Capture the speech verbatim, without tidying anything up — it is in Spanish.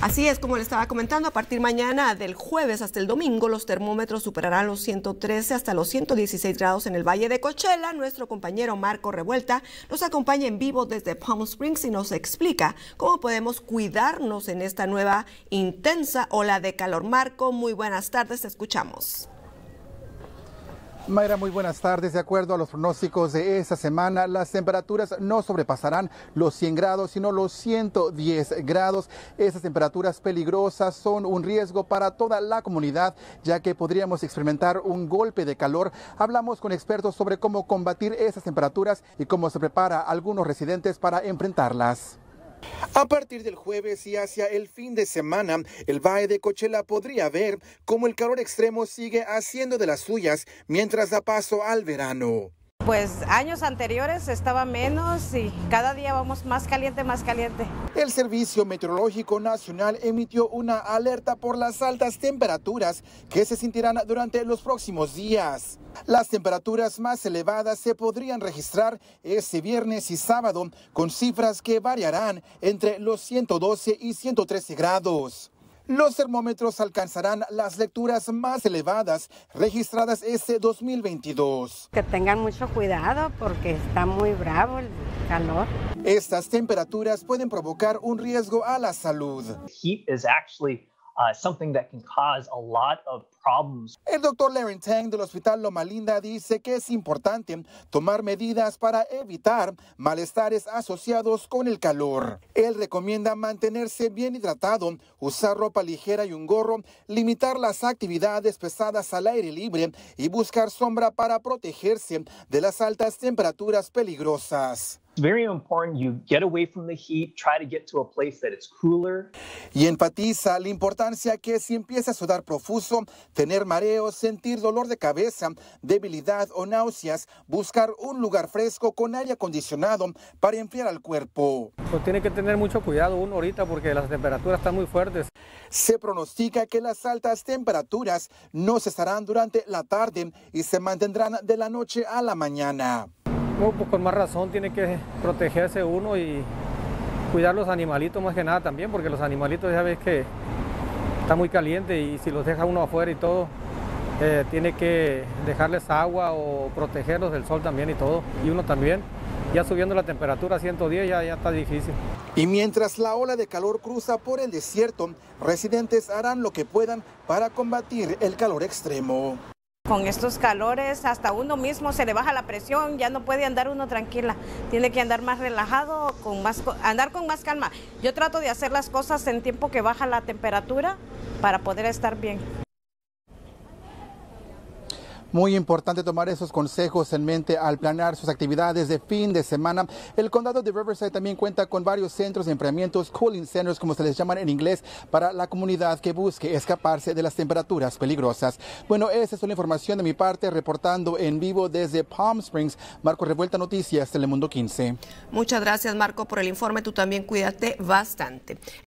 Así es, como le estaba comentando, a partir mañana del jueves hasta el domingo los termómetros superarán los ciento trece hasta los ciento dieciséis grados en el Valle de Coachella. Nuestro compañero Marco Revuelta nos acompaña en vivo desde Palm Springs y nos explica cómo podemos cuidarnos en esta nueva intensa ola de calor. Marco, muy buenas tardes, te escuchamos. Mayra, muy buenas tardes. De acuerdo a los pronósticos de esta semana, las temperaturas no sobrepasarán los cien grados, sino los ciento diez grados. Esas temperaturas peligrosas son un riesgo para toda la comunidad, ya que podríamos experimentar un golpe de calor. Hablamos con expertos sobre cómo combatir esas temperaturas y cómo se prepara a algunos residentes para enfrentarlas. A partir del jueves y hacia el fin de semana, el Valle de Coachella podría ver cómo el calor extremo sigue haciendo de las suyas mientras da paso al verano. Pues años anteriores estaba menos y cada día vamos más caliente, más caliente. El Servicio Meteorológico Nacional emitió una alerta por las altas temperaturas que se sentirán durante los próximos días. Las temperaturas más elevadas se podrían registrar este viernes y sábado, con cifras que variarán entre los ciento doce y ciento trece grados. Los termómetros alcanzarán las lecturas más elevadas registradas este dos mil veintidós. Que tengan mucho cuidado porque está muy bravo el calor. Estas temperaturas pueden provocar un riesgo a la salud. Heat is actually uh, something that can cause a lot of problems. El doctor Larry Tang del Hospital Loma Linda dice que es importante tomar medidas para evitar malestares asociados con el calor. Él recomienda mantenerse bien hidratado, usar ropa ligera y un gorro, limitar las actividades pesadas al aire libre y buscar sombra para protegerse de las altas temperaturas peligrosas. It's very important you get away from the heat, try to get to a place that it's cooler. Y enfatiza la importancia que si empieza a sudar profuso, tener mareos, sentir dolor de cabeza, debilidad o náuseas, buscar un lugar fresco con aire acondicionado para enfriar al cuerpo. Pues tiene que tener mucho cuidado uno ahorita porque las temperaturas están muy fuertes. Se pronostica que las altas temperaturas no cesarán durante la tarde y se mantendrán de la noche a la mañana. No, pues con más razón tiene que protegerse uno y cuidar los animalitos más que nada también, porque los animalitos ya ves que está muy caliente y si los deja uno afuera y todo, eh, tiene que dejarles agua o protegerlos del sol también y todo. Y uno también, ya subiendo la temperatura a ciento diez ya, ya está difícil. Y mientras la ola de calor cruza por el desierto, residentes harán lo que puedan para combatir el calor extremo. Con estos calores hasta uno mismo se le baja la presión, ya no puede andar uno tranquila, tiene que andar más relajado, con más, andar con más calma. Yo trato de hacer las cosas en tiempo que baja la temperatura para poder estar bien. Muy importante tomar esos consejos en mente al planear sus actividades de fin de semana. El condado de Riverside también cuenta con varios centros de enfriamientos, cooling centers, como se les llaman en inglés, para la comunidad que busque escaparse de las temperaturas peligrosas. Bueno, esa es la información de mi parte, reportando en vivo desde Palm Springs. Marco Revuelta, Noticias Telemundo quince. Muchas gracias, Marco, por el informe. Tú también cuídate bastante.